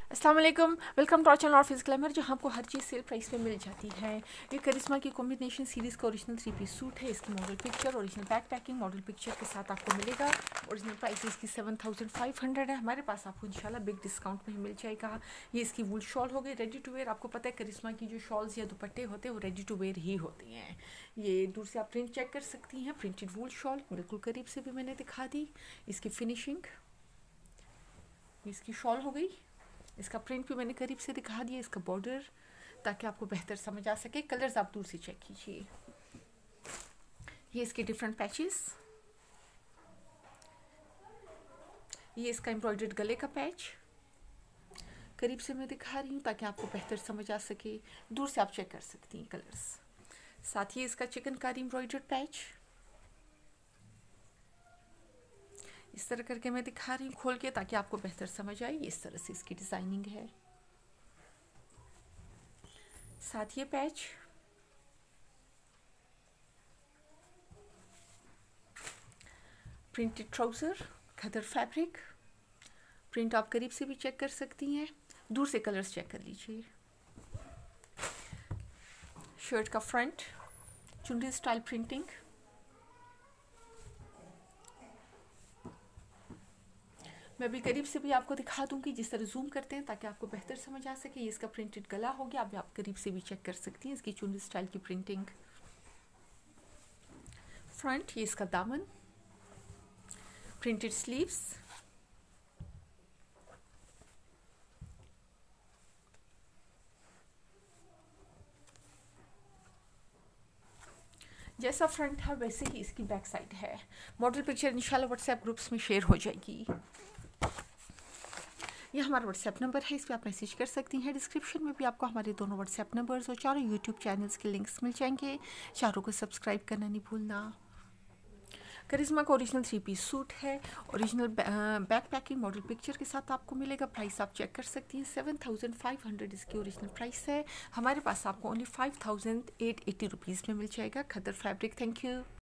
अस्सलाम वालेकुम, welcome to our channel office glamour, जहाँ आपको हर चीज़ सेल प्राइस पे मिल जाती है। ये करिश्मा की कॉम्बिनेशन सीरीज़ का ओरिजिनल 3 पीस सूट है। इसकी model picture, original back packing model picture के साथ आपको मिलेगा। ओरिजिनल प्राइस इसकी 7500 है। हमारे पास आपको इंशाल्लाह बिग डिस्काउंट में मिल जाएगा। ये इसकी वूल शॉल हो गई रेडी टू वेयर। आपको पता है करिश्मा की जो शॉल्स या दुपट्टे होते हैं वो रेडी टू वेयर ही होती हैं। ये दूर से आप प्रिंट चेक कर सकती हैं। प्रिंटेड वूल शॉल बिल्कुल करीब से भी मैंने दिखा दी। इसकी फिनिशिंग, इसकी शॉल हो गई। इसका प्रिंट भी मैंने करीब से दिखा दिया। इसका बॉर्डर, ताकि आपको बेहतर समझ आ सके। कलर्स आप दूर से चेक कीजिए। ये इसके डिफरेंट पैचेस, ये इसका एम्ब्रॉयडर्ड गले का पैच करीब से मैं दिखा रही हूँ ताकि आपको बेहतर समझ आ सके। दूर से आप चेक कर सकती हैं कलर्स। साथ ही इसका चिकनकारी एम्ब्रॉयडर्ड पैच इस तरह करके मैं दिखा रही हूँ खोल के, ताकि आपको बेहतर समझ आए। इस तरह से इसकी डिजाइनिंग है। साथ ये पैच, प्रिंटेड ट्राउजर, खदर फैब्रिक प्रिंट आप करीब से भी चेक कर सकती हैं। दूर से कलर्स चेक कर लीजिए। शर्ट का फ्रंट, चुनरी स्टाइल प्रिंटिंग, मैं भी करीब से भी आपको दिखा दूंगी जिस तरह जूम करते हैं, ताकि आपको बेहतर समझ आ सके। ये इसका प्रिंटेड गला हो गया। आप करीब से भी चेक कर सकती हैं। इसकी चुनरी स्टाइल की प्रिंटिंग, फ्रंट, ये इसका दामन, प्रिंटेड स्लीव्स, जैसा फ्रंट है वैसे ही इसकी बैक साइड है। मॉडल पिक्चर इंशाल्लाह व्हाट्सएप ग्रुप्स में शेयर हो जाएगी। ये हमारा व्हाट्सएप नंबर है, इस पर आप मैसेज कर सकती हैं। डिस्क्रिप्शन में भी आपको हमारे दोनों व्हाट्सएप नंबर्स और चारों यूट्यूब चैनल्स के लिंक्स मिल जाएंगे। चारों को सब्सक्राइब करना नहीं भूलना। करिश्मा का ओरिजिनल 3 पीस सूट है। Original back packing model picture के साथ आपको मिलेगा। प्राइस आप चेक कर सकती हैं। 7500 इसकी ओरिजिनल प्राइस है। हमारे पास आपको ओनली 5880 रुपीज़ में मिल जाएगा। खदर फैब्रिक। Thank you.